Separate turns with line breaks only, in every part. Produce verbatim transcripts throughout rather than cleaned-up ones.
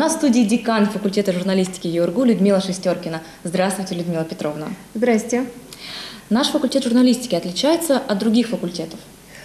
нас в студии декан факультета журналистики ЮрГУ Людмила Шестеркина. Здравствуйте, Людмила Петровна.
Здрасте.
Наш факультет журналистики отличается от других факультетов?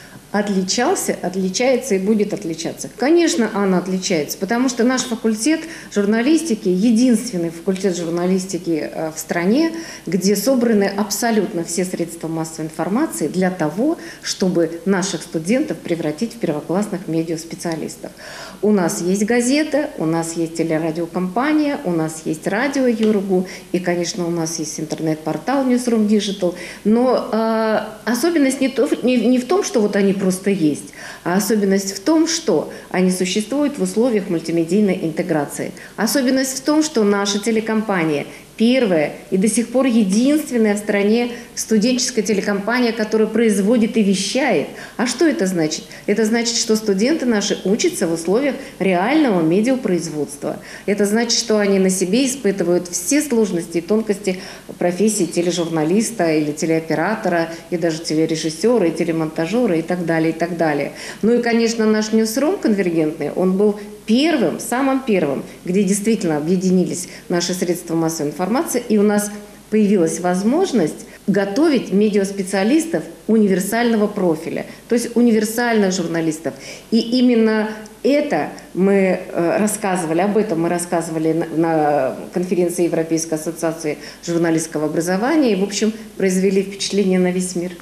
Отличался, отличается и будет отличаться. Конечно, она отличается, потому что наш факультет журналистики, единственный факультет журналистики в стране, где собраны абсолютно все средства массовой информации для того, чтобы наших студентов превратить в первоклассных медиаспециалистов. У нас есть газета, у нас есть телерадиокомпания, у нас есть радио ЮрГУ и, конечно, у нас есть интернет-портал Newsroom Digital. Но э, особенность не, то, не, не в том, что вот они просто есть, а особенность в том, что они существуют в условиях мультимедийной интеграции. Особенность в том, что наша телекомпания первая и до сих пор единственная в стране студенческая телекомпания, которая производит и вещает. А что это значит? Это значит, что студенты наши учатся в условиях реального медиапроизводства. Это значит, что они на себе испытывают все сложности и тонкости профессии тележурналиста или телеоператора, и даже телережиссера, и телемонтажера, и так далее, и так далее. Ну и, конечно, наш Newsroom конвергентный, он был первым, самым первым, где действительно объединились наши средства массовой информации, и у нас появилась возможность готовить медиаспециалистов универсального профиля, то есть универсальных журналистов. И именно это мы рассказывали, об этом мы рассказывали на, на конференции Европейской ассоциации журналистского образования и, в общем, произвели впечатление на весь мир.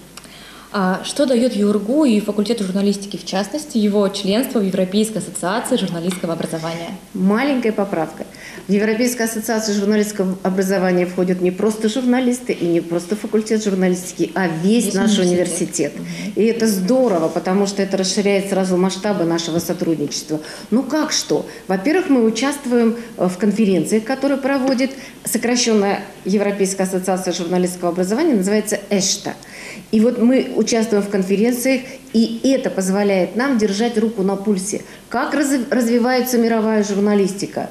А что дает ЮрГУ и факультету журналистики, в частности, его членство в Европейской ассоциации журналистского образования?
Маленькая поправка. В Европейской ассоциации журналистского образования входят не просто журналисты и не просто факультет журналистики, а весь, весь наш университет. университет. Угу. И это здорово, потому что это расширяет сразу масштабы нашего сотрудничества. Ну как что? Во-первых, мы участвуем в конференциях, которые проводит сокращенная Европейская ассоциация журналистского образования, называется ЭШТА. И вот мы участвуем в конференциях, и это позволяет нам держать руку на пульсе. Как развивается мировая журналистика,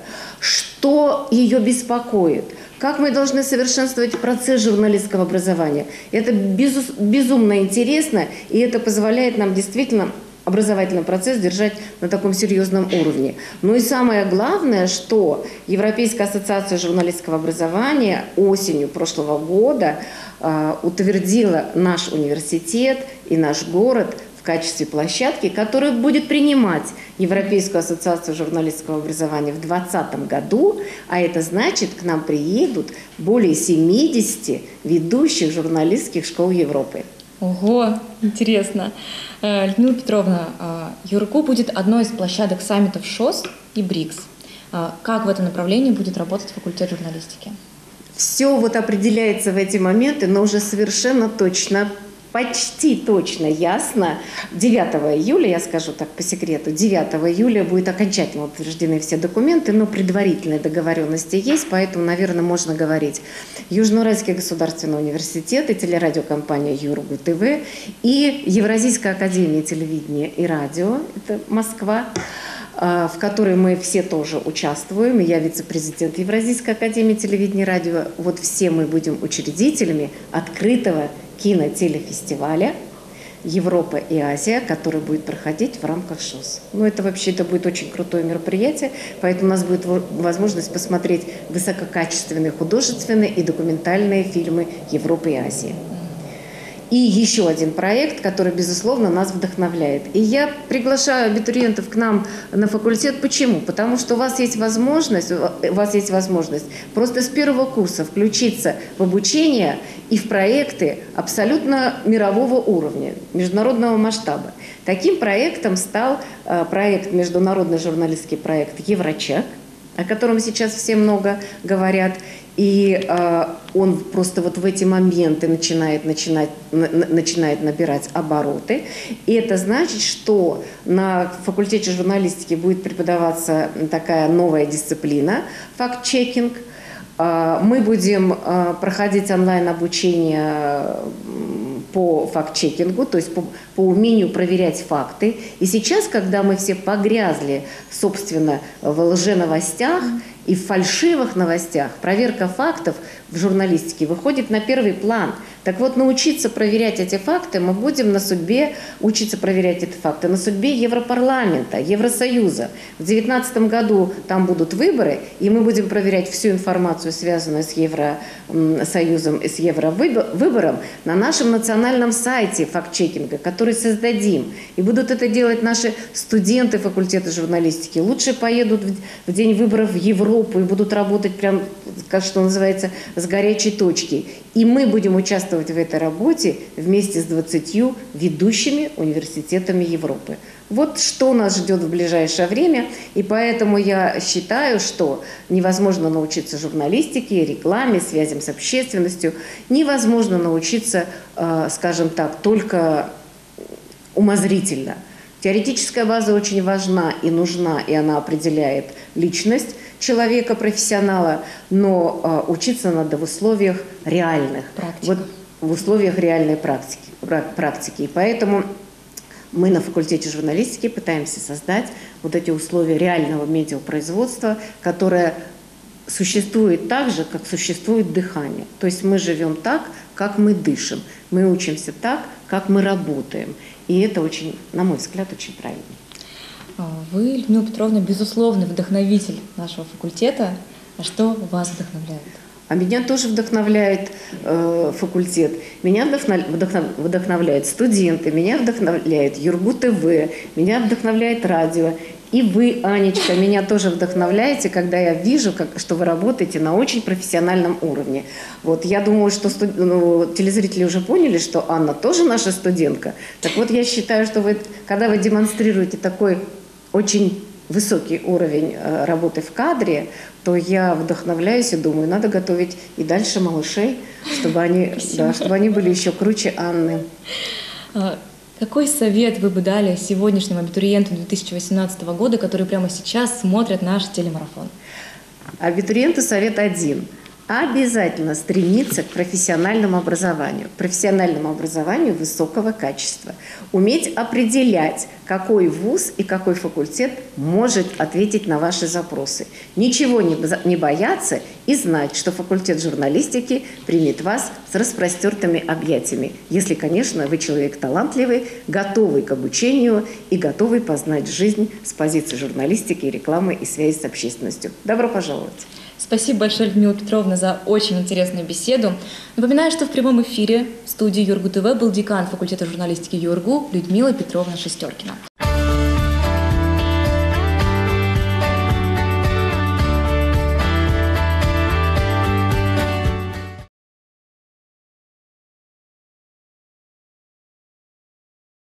что ее беспокоит, как мы должны совершенствовать процесс журналистского образования. Это безус, безумно интересно, и это позволяет нам действительно образовательный процесс держать на таком серьезном уровне. Ну и самое главное, что Европейская ассоциация журналистского образования осенью прошлого года э, утвердила наш университет и наш город в качестве площадки, которая будет принимать Европейскую ассоциацию журналистского образования в двадцатом году, а это значит, к нам приедут более семидесяти ведущих журналистских школ Европы.
Ого, интересно. Людмила Петровна, ЮрГУ будет одной из площадок саммитов ШОС и БРИКС. Как в этом направлении будет работать факультет журналистики?
Все вот определяется в эти моменты, но уже совершенно точно, почти точно ясно. девятого июля, я скажу так по секрету, девятого июля будут окончательно утверждены все документы, но предварительные договоренности есть, поэтому, наверное, можно говорить. Южноуральский государственный университет и телерадиокомпания ЮрГУ ТВ и Евразийская академия телевидения и радио, это Москва, в которой мы все тоже участвуем. Я вице-президент Евразийской академии телевидения и радио. Вот все мы будем учредителями открытого кинотелефестиваля «Европа и Азия», который будет проходить в рамках ШОС. Ну, это вообще это будет очень крутое мероприятие, поэтому у нас будет возможность посмотреть высококачественные художественные и документальные фильмы Европы и Азии. И еще один проект, который, безусловно, нас вдохновляет. И я приглашаю абитуриентов к нам на факультет. Почему? Потому что у вас есть возможность, у вас есть возможность просто с первого курса включиться в обучение и в проекты абсолютно мирового уровня, международного масштаба. Таким проектом стал проект, международный журналистский проект «Еврочек», о котором сейчас все много говорят. И э, он просто вот в эти моменты начинает, начинать, на, начинает набирать обороты. И это значит, что на факультете журналистики будет преподаваться такая новая дисциплина – факт-чекинг. Э, мы будем э, проходить онлайн-обучение по факт-чекингу, то есть по, по умению проверять факты. И сейчас, когда мы все погрязли, собственно, в лженовостях, и в фальшивых новостях проверка фактов в журналистике выходит на первый план, Так вот, научиться проверять эти факты мы будем на судьбе, учиться проверять эти факты на судьбе Европарламента, Евросоюза. В две тысячи девятнадцатом году там будут выборы, и мы будем проверять всю информацию, связанную с Евросоюзом и с Евровыбором, на нашем национальном сайте фактчекинга, который создадим. И будут это делать наши студенты факультета журналистики. Лучше поедут в день выборов в Европу и будут работать прям, как что называется, с горячей точки. И мы будем участвовать в этой работе вместе с двадцатью ведущими университетами Европы. Вот что нас ждет в ближайшее время, и поэтому я считаю, что невозможно научиться журналистике, рекламе, связям с общественностью, невозможно научиться, скажем так, только умозрительно. Теоретическая база очень важна и нужна, и она определяет личность человека, профессионала, но учиться надо в условиях реальных, вот, в условиях реальной практики, практики. И поэтому мы на факультете журналистики пытаемся создать вот эти условия реального медиапроизводства, которое существует так же, как существует дыхание. То есть мы живем так, как мы дышим, мы учимся так, как мы работаем. И это очень, на мой взгляд, очень правильно.
Вы, Людмила Петровна, безусловный вдохновитель нашего факультета. А что вас вдохновляет?
А меня тоже вдохновляет э, факультет. Меня вдохнов, вдохнов, вдохновляют студенты, меня вдохновляет Юргу ТВ, меня вдохновляет радио. И вы, Анечка, меня тоже вдохновляете, когда я вижу, как, что вы работаете на очень профессиональном уровне. Вот, я думаю, что студ... ну, телезрители уже поняли, что Анна тоже наша студентка. Так вот, я считаю, что вы, когда вы демонстрируете такой очень высокий уровень работы в кадре, то я вдохновляюсь и думаю, надо готовить и дальше малышей, чтобы они, да, чтобы они были еще круче Анны.
Какой совет вы бы дали сегодняшним абитуриентам две тысячи восемнадцатого года, которые прямо сейчас смотрят наш телемарафон?
Абитуриенту совет один. Обязательно стремиться к профессиональному образованию, к профессиональному образованию высокого качества. Уметь определять, какой вуз и какой факультет может ответить на ваши запросы. Ничего не бояться и знать, что факультет журналистики примет вас с распростертыми объятиями. Если, конечно, вы человек талантливый, готовый к обучению и готовый познать жизнь с позиции журналистики, рекламы и связи с общественностью. Добро пожаловать!
Спасибо большое, Людмила Петровна, за очень интересную беседу. Напоминаю, что в прямом эфире в студии Юргу ТВ был декан факультета журналистики ЮрГУ Людмила Петровна Шестеркина.